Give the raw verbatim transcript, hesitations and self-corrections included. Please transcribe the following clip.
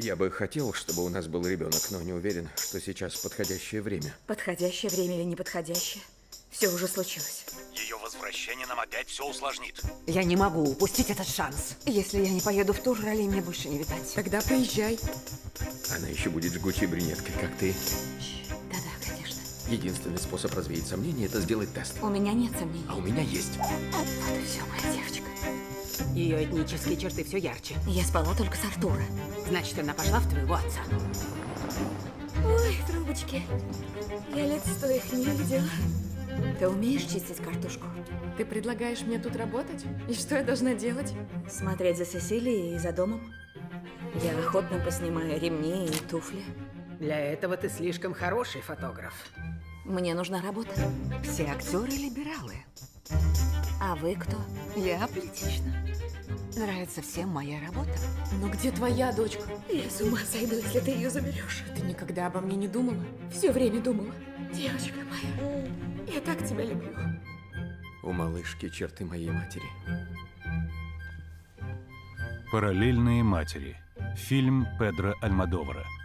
Я бы хотел, чтобы у нас был ребенок, но не уверен, что сейчас подходящее время. Подходящее время или неподходящее? Все уже случилось. Ее возвращение нам опять все усложнит. Я не могу упустить этот шанс. Если я не поеду в тур, ролей мне больше не видать. Тогда поезжай. Она еще будет жгучей брюнеткой, как ты. Да-да, конечно. Единственный способ развеять сомнения – это сделать тест. У меня нет сомнений. А у меня есть. Вот и все, моя девочка. Ее этнические черты все ярче. Я спала только с Артура. Значит, она пошла в твоего отца. Ой, трубочки. Я лет сто их не видела. Ты умеешь чистить картошку? Ты предлагаешь мне тут работать? И что я должна делать? Смотреть за Сесилией и за домом. Я охотно поснимаю ремни и туфли. Для этого ты слишком хороший фотограф. Мне нужна работа. Все актеры либералы. А вы кто? Я аполитична. Нравится всем моя работа. Но где твоя дочка? Я с ума сойду, если ты ее заберешь. Ты никогда обо мне не думала? Все время думала. Девочка моя, я так тебя люблю. У малышки черты моей матери. Параллельные матери. Фильм Педро Альмодовара.